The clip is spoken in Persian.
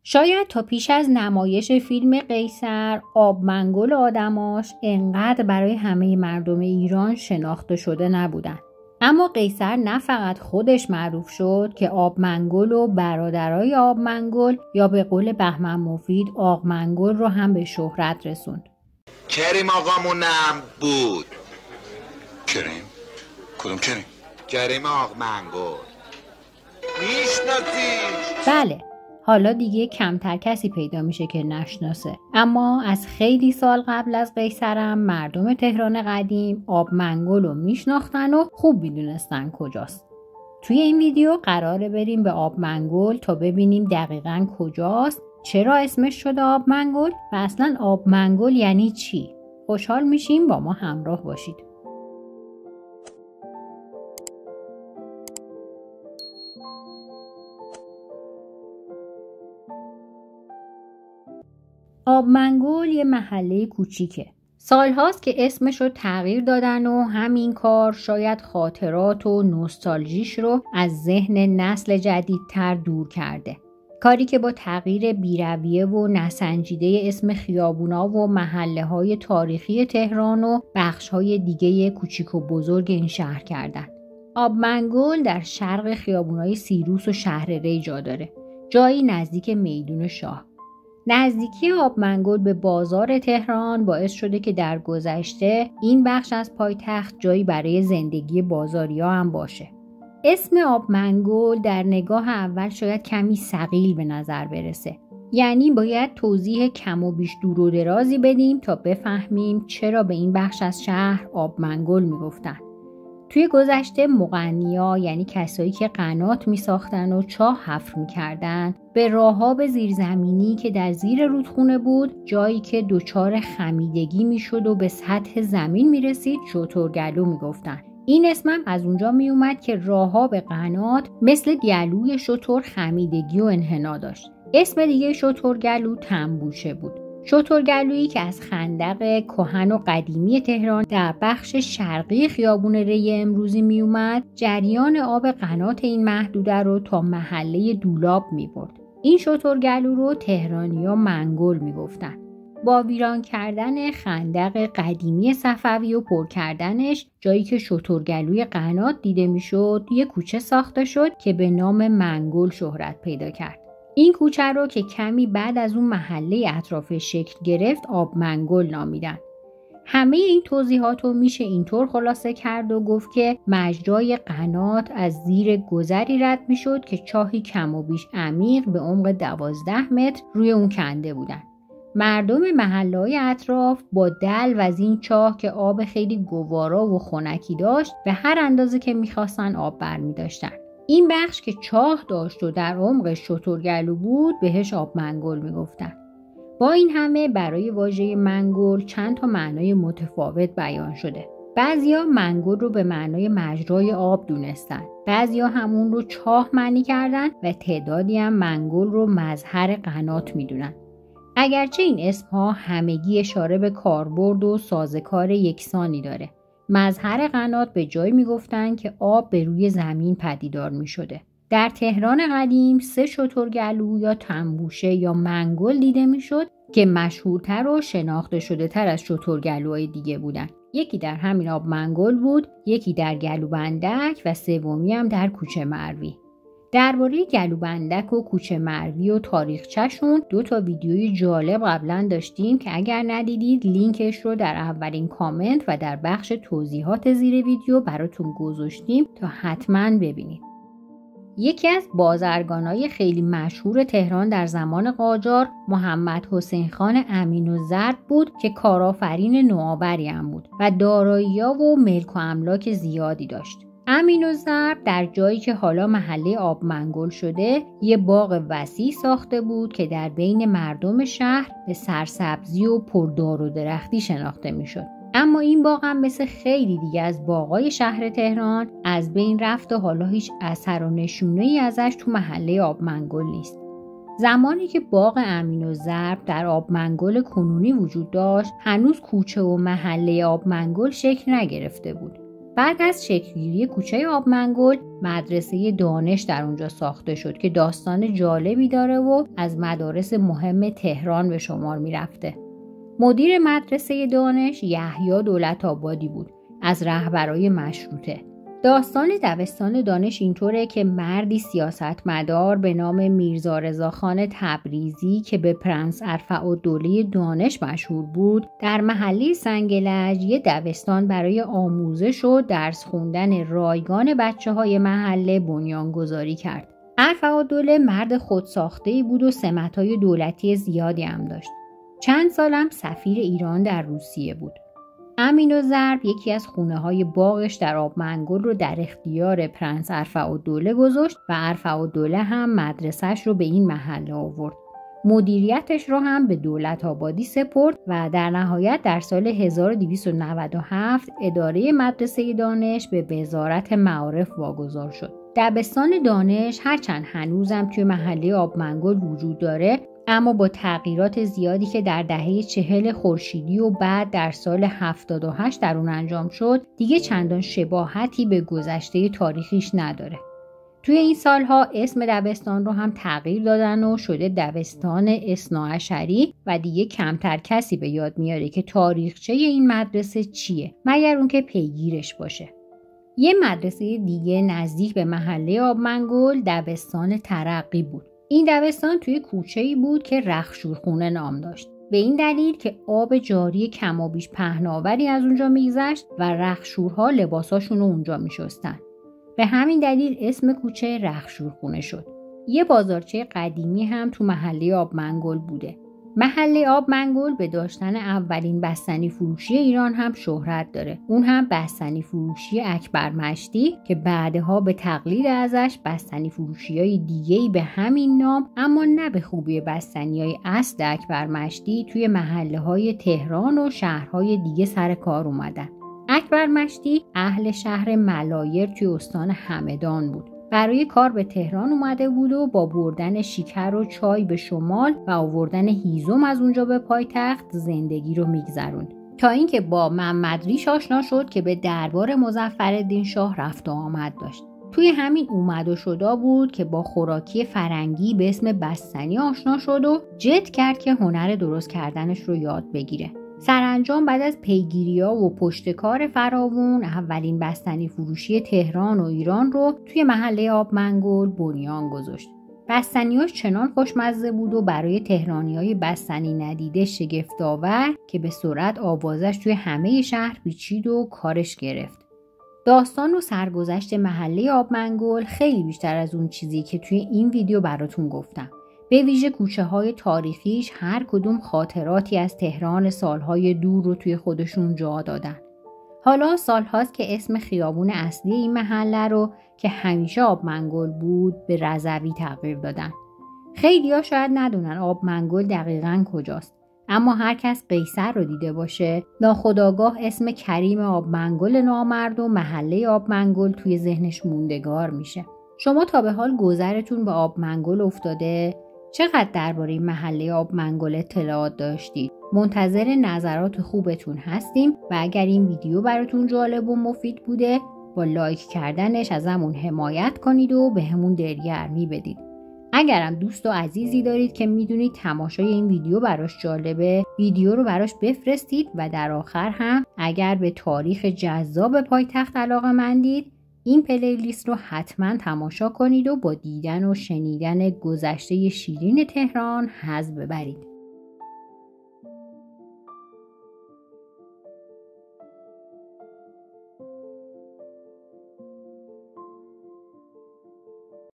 شاید تا پیش از نمایش فیلم قیصر آبمنگل آدماش انقدر برای همه مردم ایران شناخته شده نبودن. اما قیصر نه فقط خودش معروف شد که آبمنگل و برادرای آبمنگل یا به قول بهمن مفید آقمنگل رو هم به شهرت رسوند. کریم آقامونم بود. کریم؟ کدوم کریم؟ کریم آقمنگل میشناسیش؟ بله، حالا دیگه کمتر کسی پیدا میشه که نشناسه، اما از خیلی سال قبل از قیصرم مردم تهران قدیم آبمنگل رو میشناختن و خوب میدونستن کجاست. توی این ویدیو قراره بریم به آبمنگل تا ببینیم دقیقاً کجاست، چرا اسمش شده آبمنگل و اصلاً آبمنگل یعنی چی. خوشحال میشیم با ما همراه باشید. آبمنگل یه محله کوچیکه. سالهاست که اسمش رو تغییر دادن و همین کار شاید خاطرات و نوستالژیش رو از ذهن نسل جدیدتر دور کرده. کاری که با تغییر بی‌رویه و نسنجیده اسم خیابونا و محله‌های تاریخی تهران و بخش‌های دیگه کوچیک و بزرگ این شهر کردن. آبمنگل در شرق خیابونای سیروس و شهر ری جا داره. جایی نزدیک میدون شاه. نزدیکی آبمنگل به بازار تهران باعث شده که در گذشته این بخش از پایتخت جایی برای زندگی بازاریا هم باشه. اسم آبمنگل در نگاه اول شاید کمی ثقیل به نظر برسه. یعنی باید توضیح کم و بیش دور و درازی بدیم تا بفهمیم چرا به این بخش از شهر آبمنگل میگفتن. توی گذشته مغنیا یعنی کسایی که قنات می ساختن و چاه حفر می کردن به راهاب زیرزمینی که در زیر رودخونه بود، جایی که دچار خمیدگی می شد و به سطح زمین می رسید، شترگلو می گفتن. این اسمم از اونجا می اومد که راهاب قنات مثل گلوی شتر خمیدگی و انحنا داشت. اسم دیگه شترگلو تنبوشه بود. شترگلویی که از خندق کهن و قدیمی تهران در بخش شرقی خیابون ری امروزی می اومد، جریان آب قنات این محدوده رو تا محله دولاب می برد. این شترگلو رو تهرانی‌ها منگل می گفتن. با ویران کردن خندق قدیمی صفوی و پر کردنش، جایی که شترگلوی قنات دیده می شد، یک کوچه ساخته شد که به نام منگل شهرت پیدا کرد. این کوچه رو که کمی بعد از اون محله اطرافش شکل گرفت آبمنگل نامیدن. همه این توضیحات رو میشه اینطور خلاصه کرد و گفت که مجرای قنات از زیر گذری رد میشد که چاهی کم و بیش عمیق به عمق 12 متر روی اون کنده بودن. مردم محله‌های اطراف با دلو از این چاه که آب خیلی گوارا و خنکی داشت به هر اندازه که میخواستن آب برمی داشتن. این بخش که چاه داشت و در عمق شترگلو بود بهش آبمنگل میگفتن. با این همه برای واژه منگل چند تا معنای متفاوت بیان شده. بعضیا منگل رو به معنای مجرای آب دونستن، بعضیا همون رو چاه معنی کردن و تعدادی هم منگل رو مظهر قنات میدونن. اگرچه این اسمها همگی اشاره به کاربرد و سازوکار یکسانی داره. مظهر قنات به جایی میگفتن که آب به روی زمین پدیدار میشده. در تهران قدیم 3 شترگلو یا تنبوشه یا منگل دیده میشد که مشهورتر و شناخته شده تر از شترگلوهای دیگه بودن. یکی در همین آبمنگل بود، یکی در گلوبندک و سومی هم در کوچه مروی. درباره گلوبندک و کوچه مروی و تاریخچه‌شون 2 تا ویدیوی جالب قبلا داشتیم که اگر ندیدید لینکش رو در اولین کامنت و در بخش توضیحات زیر ویدیو براتون گذاشتیم تا حتما ببینید. یکی از بازرگانای خیلی مشهور تهران در زمان قاجار محمد حسین خان امین‌الضرب بود که کارآفرین نوآوری هم بود و دارایی‌ها و ملک و املاک زیادی داشت. امین‌الضرب در جایی که حالا محله آبمنگل شده یه باغ وسیع ساخته بود که در بین مردم شهر به سرسبزی و پردار و درختی شناخته میشد. اما این باغ هم مثل خیلی دیگه از باغای شهر تهران از بین رفت و حالا هیچ اثر و نشونه‌ای ازش تو محله آبمنگل نیست. زمانی که باغ امین‌الضرب در آبمنگل کنونی وجود داشت هنوز کوچه و محله آبمنگل شکل نگرفته بود. بعد از شکل‌گیری کوچه آبمنگل مدرسه دانش در اونجا ساخته شد که داستان جالبی داره و از مدارس مهم تهران به شمار میرفته. مدیر مدرسه دانش یحیی دولت‌آبادی بود از رهبرای مشروطه. داستان دبستان دانش اینطوره که مردی سیاستمدار به نام میرزا رضاخان تبریزی که به پرنس ارفع‌الدوله دانش مشهور بود در محله سنگلج یه دبستان برای آموزش و درس خوندن رایگان بچه‌های محله بنیانگذاری کرد. ارفع‌الدوله مرد خودساخته‌ای بود و سمت‌های دولتی زیادی هم داشت. چند سالم سفیر ایران در روسیه بود. امین ضرب یکی از خونه‌های باغش در آبمنگل رو در اختیار پرنس ارفع‌الدوله گذاشت و ارفع‌الدوله هم مدرسه‌اش رو به این محله آورد. مدیریتش رو هم به دولت‌آبادی سپرد و در نهایت در سال 1297 اداره مدرسه دانش به وزارت معارف واگذار شد. دبستان دانش هرچند هنوزم توی محله آبمنگل وجود داره، اما با تغییرات زیادی که در دهه 40 خورشیدی و بعد در سال 78 در اون انجام شد دیگه چندان شباهتی به گذشته تاریخیش نداره. توی این سالها اسم دبستان رو هم تغییر دادن و شده دبستان اثناعشری و دیگه کمتر کسی به یاد میاره که تاریخچه این مدرسه چیه مگر اون که پیگیرش باشه. یه مدرسه دیگه نزدیک به محله آبمنگل دبستان ترقی بود. این دبستان توی کوچه‌ای بود که رخشورخونه نام داشت. به این دلیل که آب جاری کمابیش پهناوری از اونجا میگذشت و رخشورها لباساشون رو اونجا میشستن. به همین دلیل اسم کوچه رخشورخونه شد. یه بازارچه قدیمی هم تو محله آبمنگل بوده. محله آبمنگل به داشتن اولین بستنی فروشی ایران هم شهرت داره. اون هم بستنی فروشی اکبر مشتی که بعدها به تقلید ازش بستنی فروشی‌های دیگه‌ای به همین نام اما نه به خوبی بستنی‌های اصل اکبر مشتی توی محله‌های تهران و شهرهای دیگه سر کار اومدن. اکبر مشتی اهل شهر ملایر توی استان همدان بود. برای کار به تهران اومده بود و با بردن شکر و چای به شمال و آوردن هیزم از اونجا به پایتخت زندگی رو میگذروند تا اینکه با محمد ریش آشنا شد که به دربار مظفرالدین شاه رفت و آمد داشت. توی همین اومد و شدا بود که با خوراکی فرنگی به اسم بستنی آشنا شد و جد کرد که هنر درست کردنش رو یاد بگیره. سرانجام بعد از پیگیری‌ها و پشتکار فراوون اولین بستنی فروشی تهران و ایران رو توی محله آبمنگل بنیان گذاشت. بستنیاش چنان خوشمزه بود و برای تهرانیای بستنی ندیده شگفت‌آور که به سرعت آوازش توی همه شهر پیچید و کارش گرفت. داستان و سرگذشت محله آبمنگل خیلی بیشتر از اون چیزی که توی این ویدیو براتون گفتم. به ویژه کوچه‌های تاریخیش هر کدوم خاطراتی از تهران سالهای دور رو توی خودشون جا دادن. حالا سالهاست که اسم خیابون اصلی این محله رو که همیشه آبمنگل بود به رضوی تغییر دادن. خیلی‌ها شاید ندونن آبمنگل دقیقاً کجاست، اما هر کس قیصر رو دیده باشه ناخودآگاه اسم کریم آبمنگل نامرد و محله آبمنگل توی ذهنش موندگار میشه. شما تا به حال گذرتون به آبمنگل افتاده؟ چقدر درباره محله آبمنگل اطلاعات داشتید؟ منتظر نظرات خوبتون هستیم و اگر این ویدیو براتون جالب و مفید بوده با لایک کردنش ازمون حمایت کنید و به همون دلگرمی بدید. اگرم دوست و عزیزی دارید که میدونید تماشای این ویدیو براش جالبه، ویدیو رو براش بفرستید و در آخر هم اگر به تاریخ جذاب پایتخت علاقه‌مندید این پلیلیست رو حتما تماشا کنید و با دیدن و شنیدن گذشته شیرین تهران حظ ببرید.